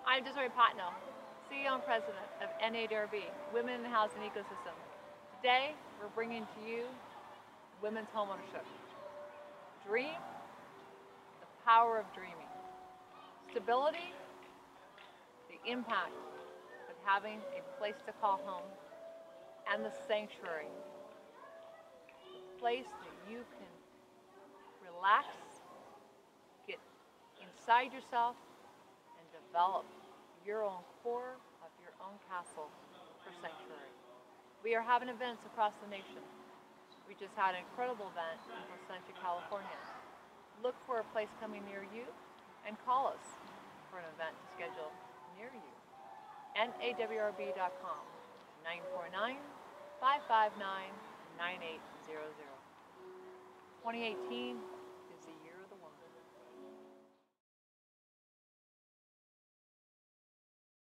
I'm Desiree Patno, CEO and President of NADRB, Women in the Housing Ecosystem. Today, we're bringing to you women's homeownership. Dream, the power of dreaming. Stability, the impact of having a place to call home, and the sanctuary, the place that you can relax, get inside yourself, and develop your own core of your own castle for sanctuary. We are having events across the nation. We just had an incredible event in Placentia, California. Look for a place coming near you and call us for an event to schedule near you. NAWRB.com, 949-559-9800. 2018